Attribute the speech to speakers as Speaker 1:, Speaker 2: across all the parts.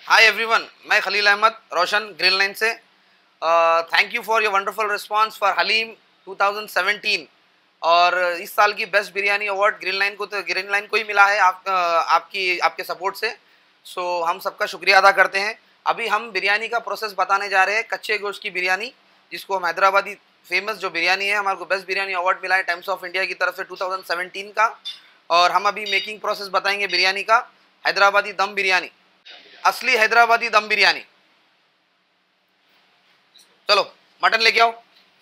Speaker 1: Hi everyone, मैं खलील अहमद रोशन ग्रिल9 से। Thank you for your wonderful response for haleem 2017 और इस साल की बेस्ट बिरयानी अवार्ड ग्रिल9 को ही मिला है आपके सपोर्ट से। सो हम सबका शुक्रिया अदा करते हैं। अभी हम बिरयानी का प्रोसेस बताने जा रहे हैं, कच्चे गोश्त की बिरयानी, जिसको हम हैदराबादी फेमस जो बिरयानी है, हमारे को बेस्ट बिरयानी अवार्ड मिला है टाइम्स ऑफ इंडिया की तरफ से 2017 का। और हम अभी मेकिंग प्रोसेस बताएंगे बिरयानी का, हैदराबादी दम बिरयानी, असली हैदराबादी दम बिरयानी। चलो मटन लेके आओ।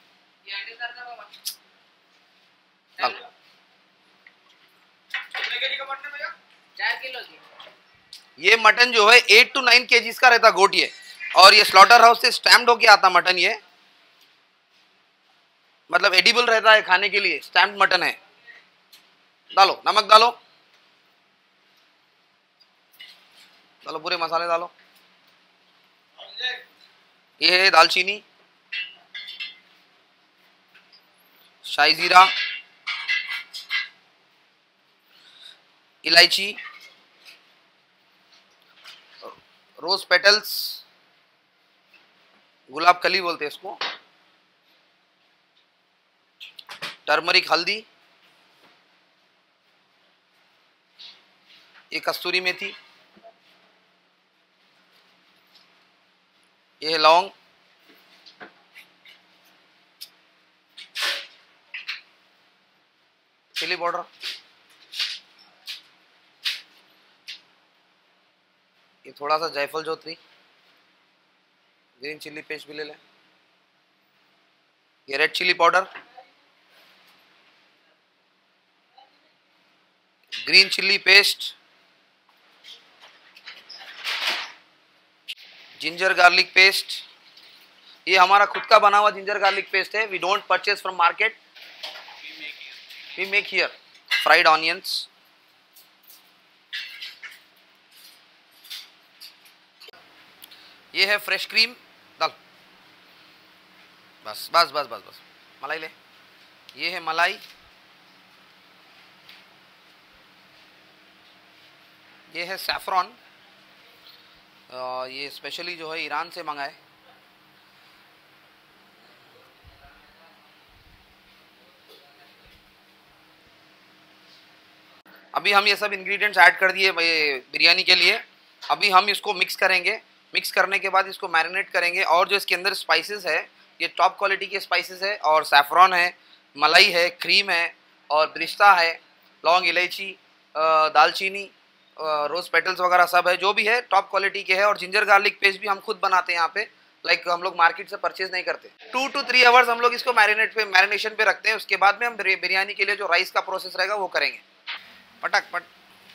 Speaker 1: ये मटन जो है 8 to 9 kgs का रहता गोट ये, और ये स्लॉटर हाउस से स्टैम्प्ड होके आता मटन। ये मतलब एडिबल रहता है खाने के लिए, स्टैम्प्ड मटन है। डालो नमक, डालो डालो पूरे मसाले डालो। ये है दालचीनी, शाही जीरा, इलायची, रोज पेटल्स, गुलाब कली बोलते हैं इसको, टर्मरिक हल्दी, ये कस्तूरी मेथी, ये है लौंग, चिली पाउडर, ये थोड़ा सा जायफल जोत्री, ग्रीन चिल्ली पेस्ट भी ले लें, ये red chilli powder, green chilli paste, ginger garlic paste. ये हमारा खुद का बना हुआ जिंजर गार्लिक पेस्ट है। We don't purchase from market, we make here. Fried onions, ये है फ्रेश क्रीम, डाल। बस बस बस बस बस मलाई ले। ये है मलाई, ये है सैफरॉन, ये स्पेशली जो है ईरान से मंगाए। अभी हम ये सब इंग्रेडिएंट्स ऐड कर दिए बिरयानी के लिए। अभी हम इसको मिक्स करेंगे। मिक्स करने के बाद इसको मैरिनेट करेंगे। और जो इसके अंदर स्पाइसेस है, ये टॉप क्वालिटी के स्पाइसेस है, और सैफरॉन है, मलाई है, क्रीम है, और ब्रिस्ता है, लौंग, इलायची, दालचीनी, रोज पेटल्स वगैरह सब है। जो भी है टॉप क्वालिटी के है। और जिंजर गार्लिक पेस्ट भी हम खुद बनाते हैं यहाँ पे, लाइक हम लोग मार्केट से परचेज नहीं करते। 2 to 3 आवर्स हम लोग इसको मैरिनेशन पे रखते हैं। उसके बाद में हम बिरयानी के लिए जो राइस का प्रोसेस रहेगा वो करेंगे। पटक पट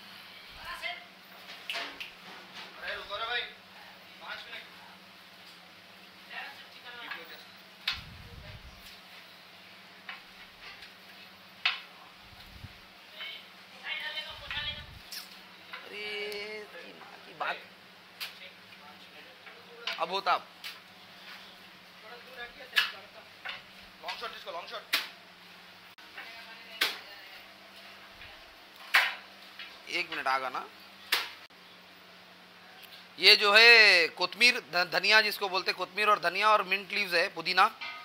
Speaker 1: की बात अब होता। लॉन्ग शॉट, इसको लॉन्ग शॉट। एक मिनट आगा ना। ये जो है कोतमीर धनिया जिसको बोलते हैं, कोतमीर और धनिया और मिंट लीव्स है, पुदीना।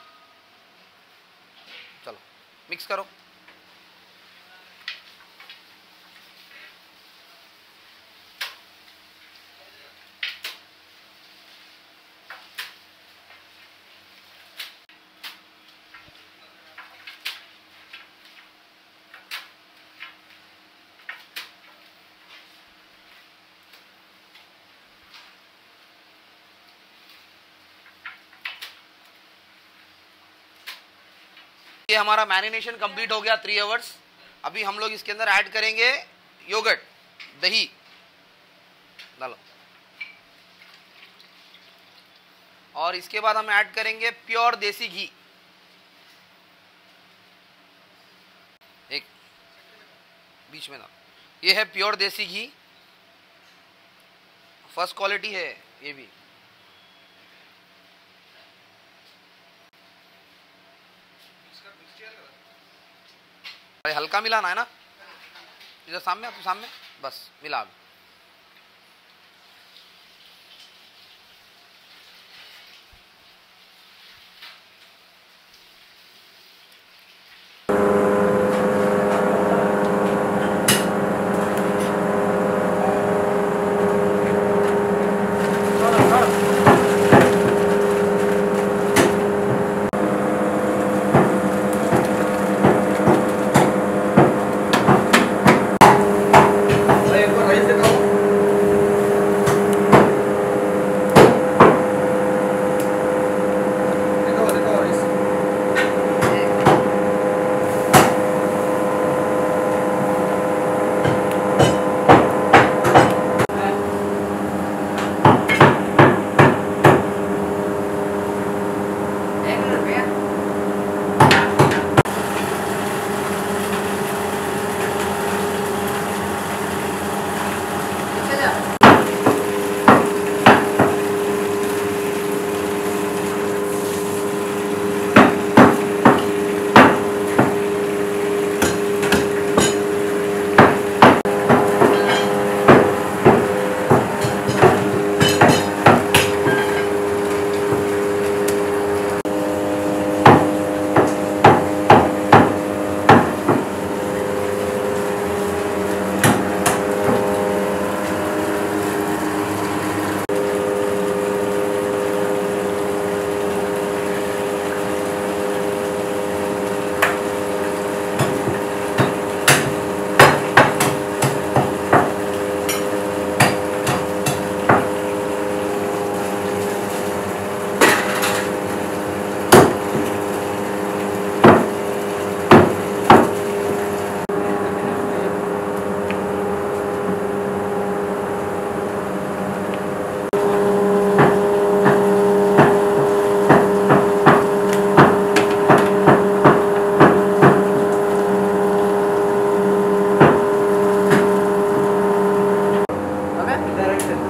Speaker 1: चलो मिक्स करो। ये हमारा मैरिनेशन कंप्लीट हो गया 3 आवर्स। अभी हम लोग इसके अंदर ऐड करेंगे योगर्ट, दही डालो, और इसके बाद हम ऐड करेंगे प्योर देसी घी। एक बीच में डालो। ये है प्योर देसी घी, फर्स्ट क्वालिटी है ये भी। हल्का मिलाना है ना, इधर सामने, तो सामने बस मिला।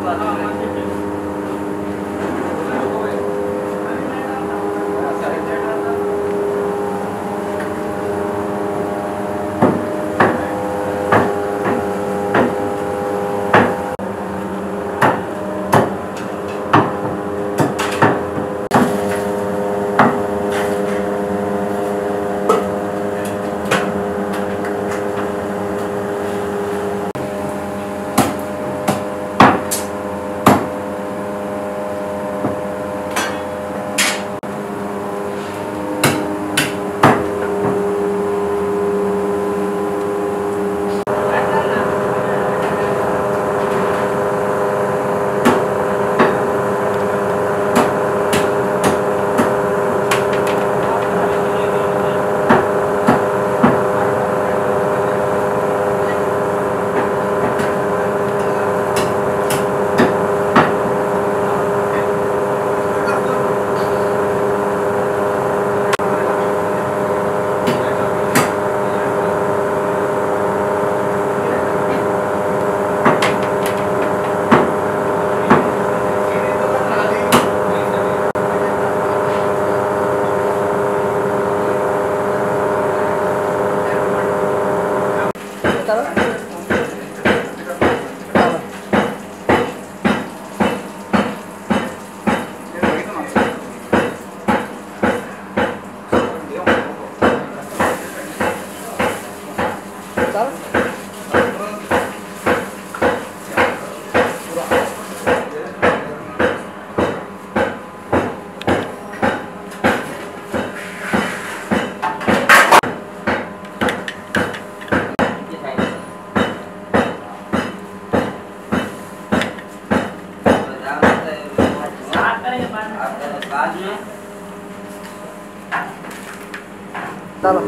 Speaker 2: चलो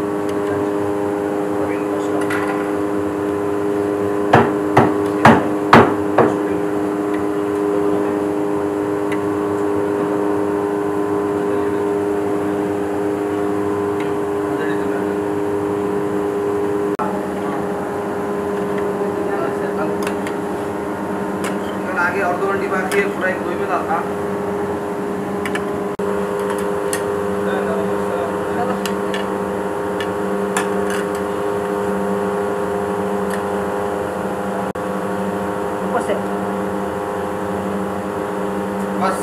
Speaker 1: आगे और 2 घंटे बाकी है, पूरा एक 2 में था। बस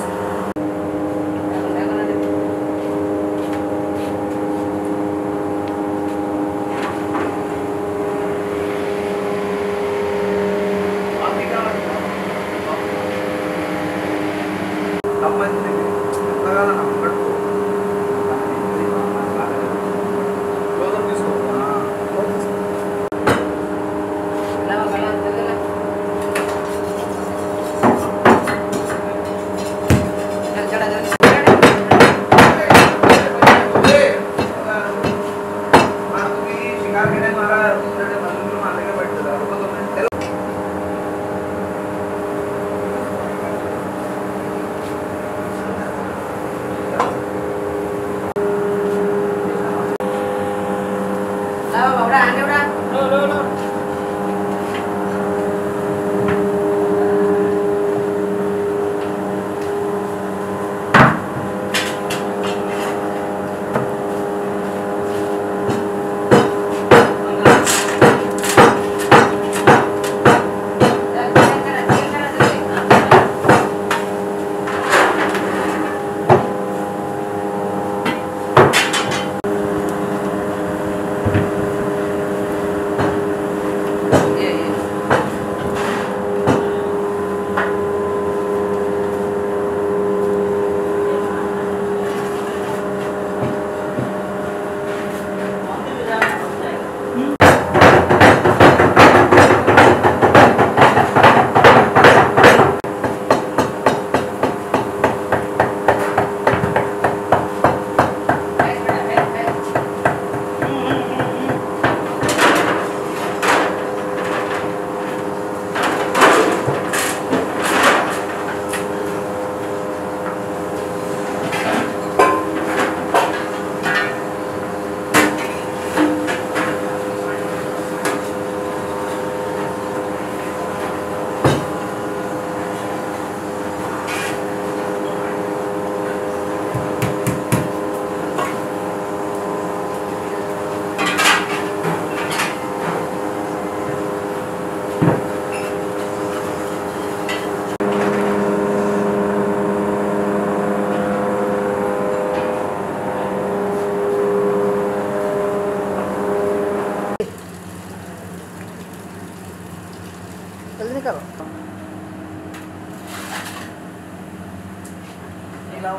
Speaker 1: लाओ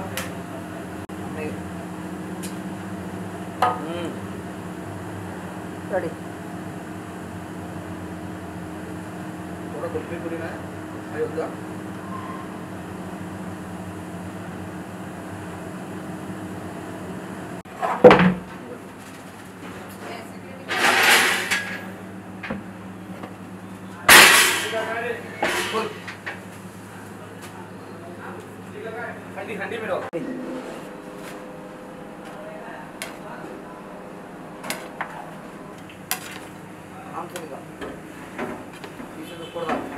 Speaker 2: रेडी
Speaker 1: थोड़ा कुल्फी पूरी में अयोध्या ठंडी में रहो आम से निकाल पीछे तो फोड़ डाल